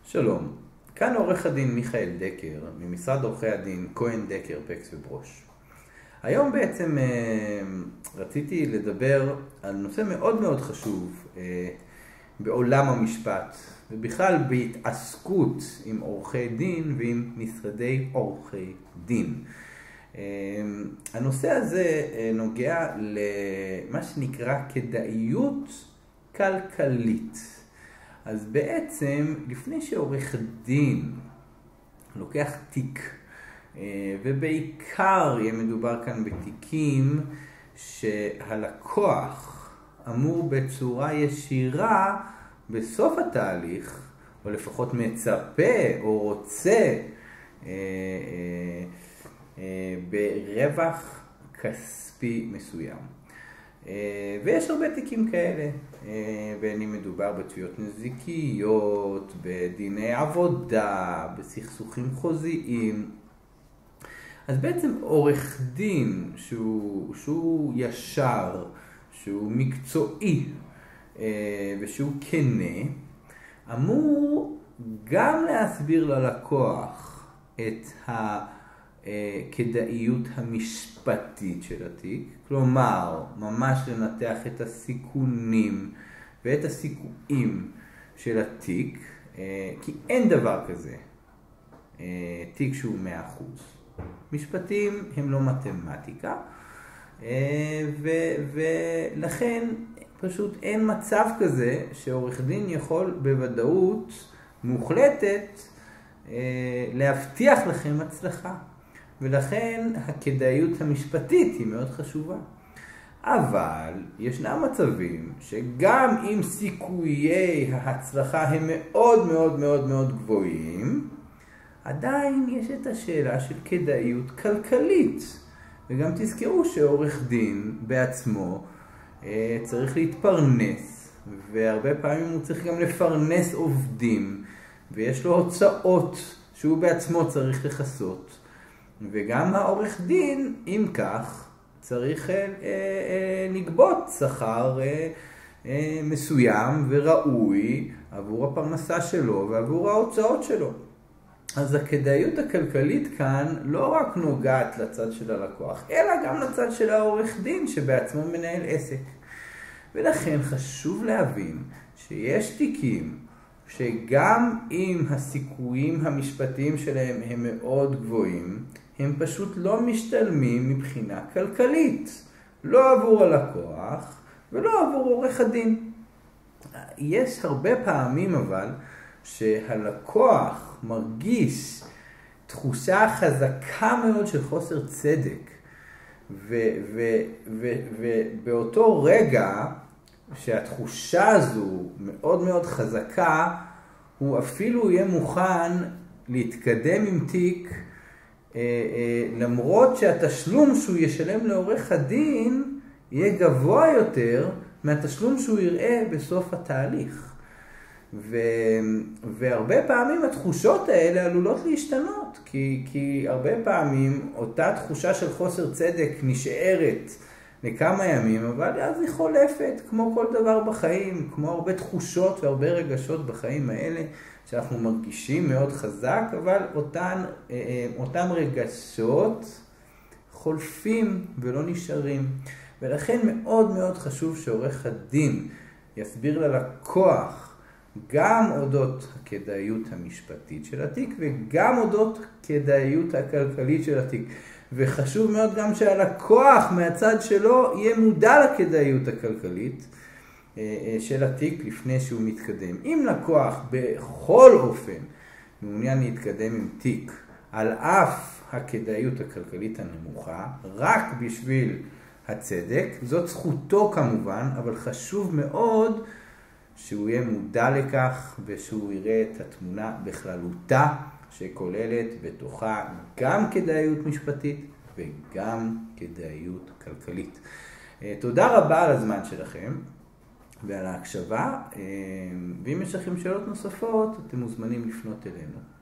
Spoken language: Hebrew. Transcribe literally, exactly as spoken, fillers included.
שלום, כאן עורך הדין מיכאל דקר ממשרד עורכי הדין כהן דקר פקס וברוש. היום בעצם אה, רציתי לדבר על נושא מאוד מאוד חשוב אה, בעולם המשפט ובכלל בהתעסקות עם עורכי דין ועם משרדי עורכי דין. אה, הנושא הזה אה, נוגע למה שנקרא כדאיות כלכלית. אז בעצם לפני שעורך דין לוקח תיק, ובעיקר יהיה מדובר כאן בתיקים שהלקוח אמור בצורה ישירה בסוף התהליך, או לפחות מצפה או רוצה ברווח כספי מסוים. ויש הרבה תיקים כאלה, בין אם מדובר בתביעות נזיקיות, בדיני עבודה, בסכסוכים חוזיים. אז בעצם עורך דין שהוא, שהוא ישר, שהוא מקצועי ושהוא כנה, אמור גם להסביר ללקוח את ה... כדאיות המשפטית של התיק, כלומר ממש לנתח את הסיכונים ואת הסיכויים של התיק, כי אין דבר כזה תיק שהוא מאה אחוז. משפטים הם לא מתמטיקה, ולכן פשוט אין מצב כזה שעורך דין יכול בוודאות מוחלטת להבטיח לכם הצלחה. ולכן הכדאיות המשפטית היא מאוד חשובה. אבל ישנם מצבים שגם אם סיכויי ההצלחה הם מאוד מאוד מאוד מאוד גבוהים, עדיין יש את השאלה של כדאיות כלכלית. וגם תזכרו שעורך דין בעצמו אה, צריך להתפרנס, והרבה פעמים הוא צריך גם לפרנס עובדים, ויש לו הוצאות שהוא בעצמו צריך לכסות. וגם העורך דין, אם כך, צריך אה, אה, לגבות שכר אה, אה, מסוים וראוי עבור הפרנסה שלו ועבור ההוצאות שלו. אז הכדאיות הכלכלית כאן לא רק נוגעת לצד של הלקוח, אלא גם לצד של העורך דין שבעצמו מנהל עסק. ולכן חשוב להבין שיש תיקים שגם אם הסיכויים המשפטיים שלהם הם מאוד גבוהים, הם פשוט לא משתלמים מבחינה כלכלית. לא עבור הלקוח ולא עבור עורך הדין. יש הרבה פעמים אבל שהלקוח מרגיש תחושה חזקה מאוד של חוסר צדק. ובאותו רגע שהתחושה הזו מאוד מאוד חזקה, הוא אפילו יהיה מוכן להתקדם עם תיק, למרות שהתשלום שהוא ישלם לעורך הדין יהיה גבוה יותר מהתשלום שהוא יראה בסוף התהליך. ו... והרבה פעמים התחושות האלה עלולות להשתנות, כי, כי הרבה פעמים אותה תחושה של חוסר צדק נשארת לכמה ימים, אבל אז היא חולפת, כמו כל דבר בחיים, כמו הרבה תחושות והרבה רגשות בחיים האלה, שאנחנו מרגישים מאוד חזק, אבל אותן, אותם רגשות חולפים ולא נשארים. ולכן מאוד מאוד חשוב שעורך הדין יסביר ללקוח גם אודות הכדאיות המשפטית של התיק וגם אודות כדאיות הכלכלית של התיק. וחשוב מאוד גם שהלקוח מהצד שלו יהיה מודע לכדאיות הכלכלית של התיק לפני שהוא מתקדם. אם לקוח בכל אופן מעוניין להתקדם עם תיק על אף הכדאיות הכלכלית הנמוכה, רק בשביל הצדק, זאת זכותו כמובן, אבל חשוב מאוד שהוא יהיה מודע לכך ושהוא יראה את התמונה בכללותה, שכוללת בתוכה גם כדאיות משפטית וגם כדאיות כלכלית. תודה רבה על הזמן שלכם ועל ההקשבה, ואם יש לכם שאלות נוספות אתם מוזמנים לפנות אלינו.